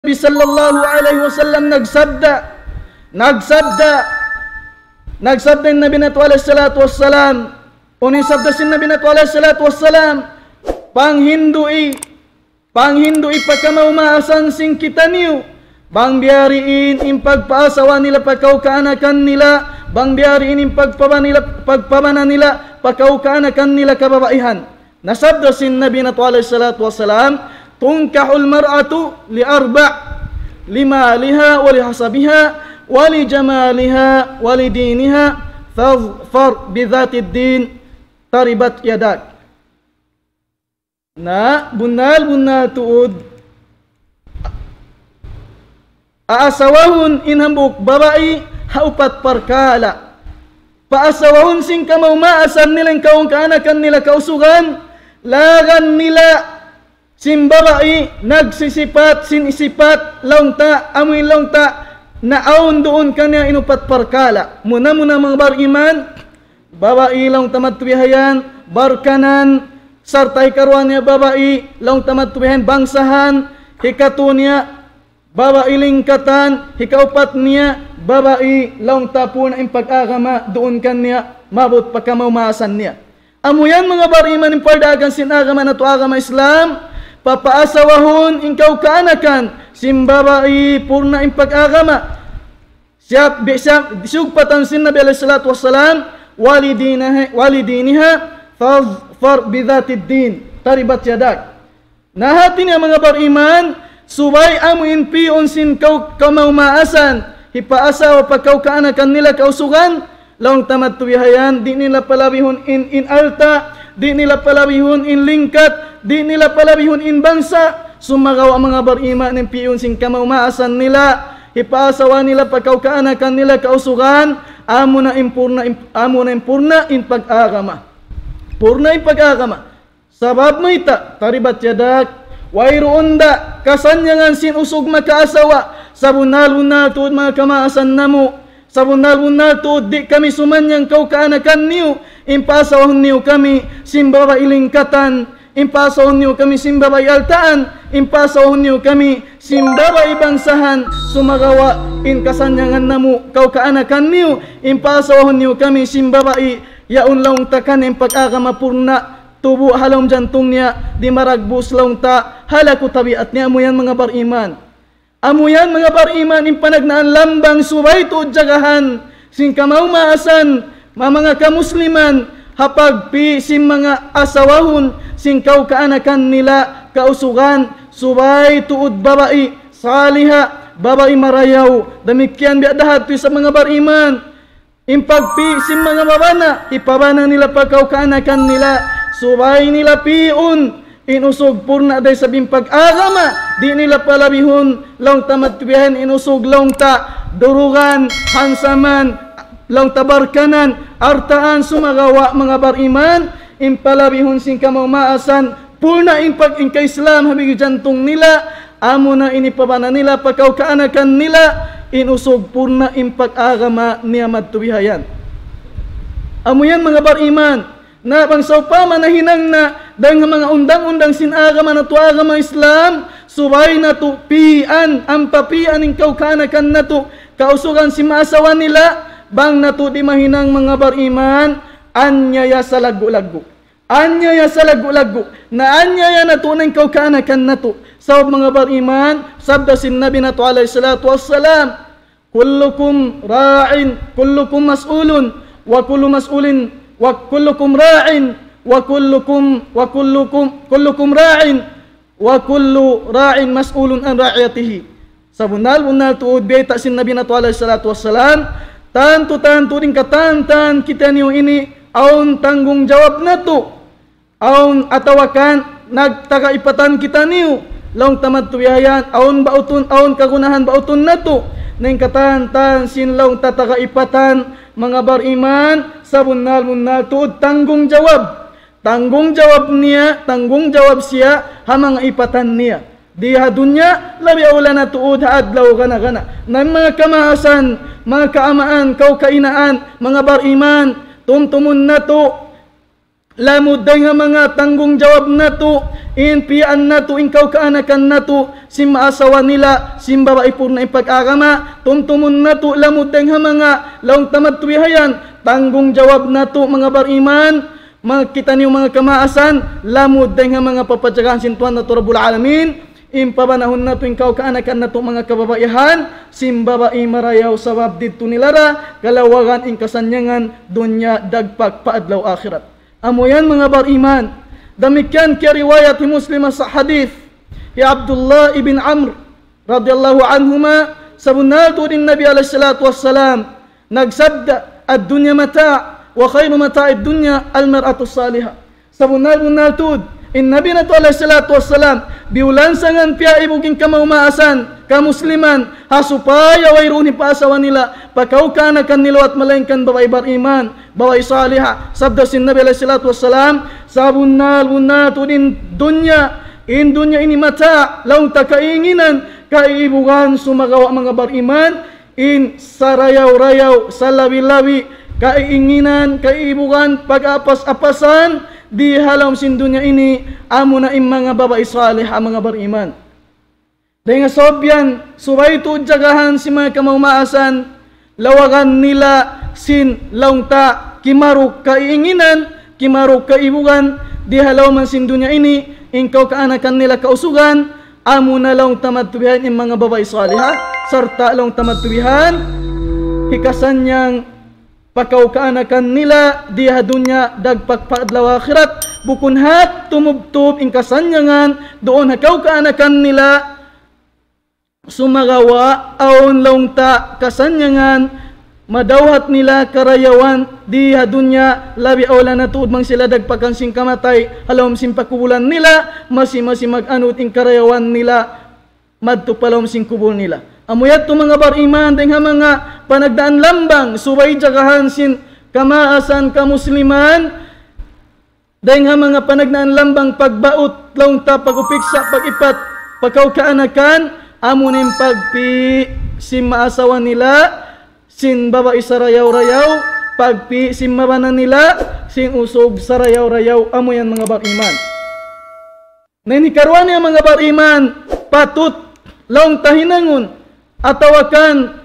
Nabi sallallahu alaihi wasallam nagsabda yung Nabi nato alaihi salatu wassalam, uning sabda sin Nabi nato alaihi salatu wassalam, panghindui pagkamaumaasang sing kita niyo, bang biariin in pagpaasawa nila pagkaukaanakan nila, bang biariin in pagpabana nila pagkaukaanakan nila kababaihan. Nasabda sin Nabi nato alaihi salatu wassalam, tunkahul mar'atu li arba' limaliha wa lihasabiha wa li jamaliha wa li diniha fadfar bidhatid din taribat yadak. Na bunal tuud aasawahun inhambuk babae haupat parkala, paasawahun sing kamaumasan nilang kaung kaanakan nila kausugan, lagan nila simbabai nagsisipat sinisipat laungta amoy laungta naawon doon kanya inupat parkala. Muna mga bariman, babai laung tamat tubihayan barkanan sartay karuan niya babai laung tamat tubihayan bangsahan hikatunya babai lingkatan hikaupat niya babai laung tapon ang pag-agama doon kanya mabot pagkamaumasan niya. Amuyan mga bariman yung pardagan sinagama na to agama Islam, papaasawahon inkaw kaanakan simbabai purna in pag-agama siap sugpatan sin Nabi alaihi salatu wassalam walidiniha far bidhatid din taribat yadak. Nahati niya mga bariman, subay amuin pion sin kaw kamaumaasan hipaasawa pagkaw kaanakan nila kausugan laung tamat tuwihayan, di nila palabihon in alta, di nila palabihon in lingkat, di nila palabihon in bangsa, sumagaw ang mga barima ng piyon sing kamaumasan nila, ipaasawa nila pagkaukaanakan nila kausugan, amo na impurna in pag-agama. Purna in pag-agama. Sabab mo ita, taribat yadak, wayroon kasanyangan sin usog makaasawa, sabunal-bunal tuod mga kamaasan namo, sabunal-bunal tuod di kami sumanyang kaukaanakan niyo, impasawahon niyo kami simbaba ilingkatan, impasawahon niyo kami simbaba altaan, impasawahon niyo kami simbaba ibangsahan, sumagawa in kasanyangan namo kaukaanakan niyo, impasawahon niyo kami simbaba yaun laung takan in pag-agama purna tubo halong jantong niya di maragbus laung ta halaku tabiat niya. Amuyan mga bariman, amuyan mga bariman in panagnaan lambang subay tuod jagahan sing kamaumasan mga kamusliman hapagpi sim mga asawahon sing kaanakan nila kausugan subay tuod babai saliha babai marayaw damikyan biadahat sa mga bariman impagpi sim mga babana ipabana nila pagkaanakan nila subay nila piun inusog purna day sabing pag-agama, di nila palabihon laung tamat tubihan inusog laung ta durugan hansaman laung tabarkanan artaan sumagawa mga bariman impalabihon sing kamaumasan purna in ka-Islam habig jantong nila amo na inipabana nila pagkaukaanakan nila inusog purna in pag-agama niya madtubihayan. Amo yan mga bariman na bangsaw pa manahinang na dahil mga undang-undang sinagama na tuagama Islam subay na to pian ang papian ng kaukanakan na to kausugan si maasawa nila bang na to di mahinang mga bariman anyaya sa lagu-lagu na anyaya na to ng kaukanakan na to sa mga bariman sabda sin Nabi na to alaihi salatu wassalam, kullukum ra'in kullukum mas'ulun wa kullu mas'ulin wa kullukum ra'in wa kullukum ra'in wa kullu ra'in mas'ulun an ra'iyatihi. Sabunal tuod beta sin Nabi na alaihi salatu wassalam, tanto din katantan kita niyo ini aun tanggung jawab na to aun atawakan nagtakaipatan kita niyo laung tamat tuwihayan aun bauton aun kagunahan bauton na to nang katantan sin laung tatakaipatan mga bariman sabunal tuod tanggung jawab siya hamang ipatan niya diha dunya labi awla na tuod haadlaw gana ng mga kamaasan mga kaamaan kaukainaan mga bariman tumtumun na to lamuday nga mga tanggung jawab nato, inpiyaan nato, inkaw kaanakan nato, simaasawa nila, simbaba ipur na ipag-agama, tumtumun nato, lamuday nga mga laong tamad tuwihayan, tanggung jawab nato mga bariman, makita niyo mga kamaasan, lamuday nga mga papatsagahan sintuan nato Rabbul Alamin, impabanahon nato inkaw kaanakan nato mga kababaihan, simbabai marayaw sawab dito nilara, kalawagan inkasanyangan, dunya dagpag paadlaw akhirat. Amoyan mga bariman, demikian kia riwayat Muslim sa hadith ya Abdullah ibn Amr radhiyallahu anhuma, sabunatu din Nabi alaihi salatu wassalam, nagsabda ad-dunya mata' wa khairu mata'id dunya al-mar'atu salihah. Sabunal-bunaltud in Nabi na to alaihi salatu wassalam, biulansangan pia ibuging kamaumasan, kamusliman, hasupaya wairuni paasawa nila, pakaukan akan nilawat malaingkan bawai bariman, bawai salihah. Sabda sin Nabi alaihi salatu wassalam, sabunal-bunaltud in dunya ini mata, laung takainginan, kaibugan sumagawa mga bariman, in sarayaw-rayaw, salawi-lawi, kaiinginan, kaibugan, pag-apas-apasan, di halam sin dunya ini, amo na mga babae salih, mga bariman. Dahil nga sobyan, subay ito jagahan si mga kamaumasan, lawagan nila sin laungta, kimaruk kaiinginan, kimaruk kaibugan, di halaw man sin dunya ini, ingkaw kaanakan nila kausugan, amo na laung tamad tubihan yung mga babae salih, sarta laung tamad tubihan, hikasan niyang pakaukaanakan nila diha dunya dagpagpaadlaw akhirat, bukun hat tumubtub ingkasanyangan doon hakaw kaanakan nila sumagawa aon laungta kasanyangan madawhat nila karayawan diha dunya, labi awla na tuod mang sila dagpakan sing kamatay, halawm sing pakubulan nila, masi mag-anut ing karayawan nila madto palawm sing kubul nila. Amuyat to mga bariman, dahil mga panagdaan lambang, subay jagahan sin kamaasan kamusliman, dahil mga panagdaan lambang pagbaut, laungta, pagupiksa, pagipat, pagkaukaanakan, amunin pagpi sin maasawa nila, sin babae sa rayaw-rayaw, pagpi sin mabanan nila, sin usog sa rayaw-rayaw, amuyan mga bariman. Nanikaruan niya mga bariman, patut, laung tahinangon, atawakan